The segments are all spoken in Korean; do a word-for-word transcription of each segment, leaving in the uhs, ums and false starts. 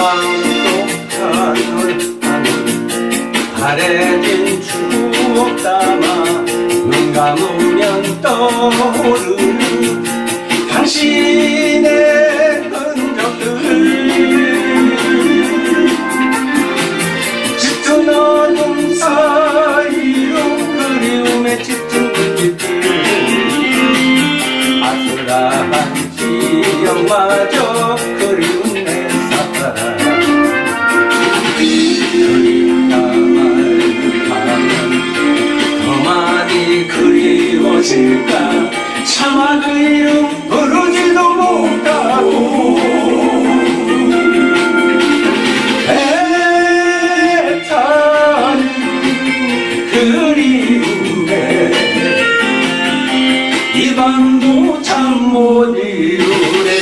마음속 하늘 하늘 바래진 추억 담아 눈 감으면 떠오르는 당신의 흔적들 짙은 어둠 사이로 그리움에 짙은 불빛들 아슬아한 기억마저 그리운 내 사랑 그립다만 더 많이 그리워질까 차마 그 이름 부르지도 못하고 애타는 그리움에 이 밤도 잠 못 이루네.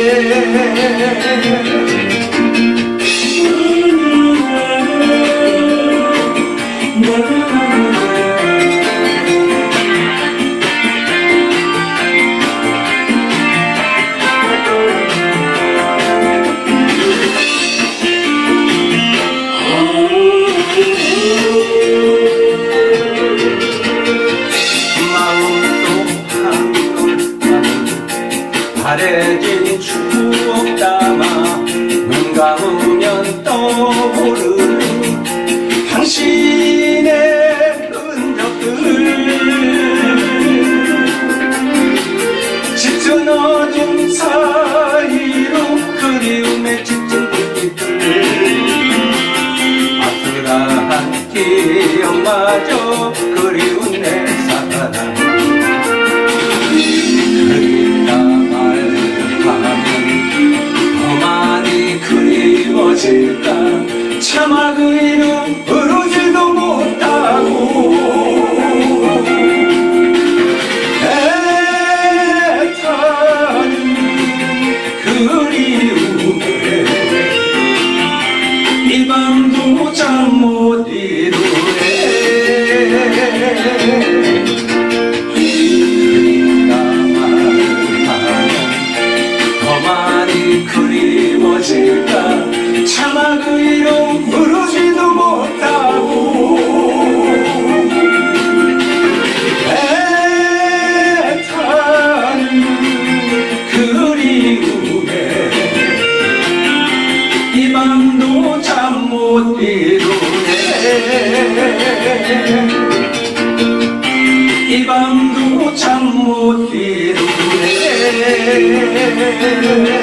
바래진 추억 담아 눈 감으면 떠오르는 당신의 흔적들 짙은 어둠 사이로 그리움에 짙은 불빛들 아슬아한 기억마저 그리운 내 사랑 그리워질까 차마 그 이름 부르지도 못하고 애타는 그리움에 이 밤도 잠 못 이루네. 그리워질까 차마 그 이름 부르지도 못하고 애타는 그리움에 이 밤도 잠 못 이루네. 이 밤도 잠 못 이루네.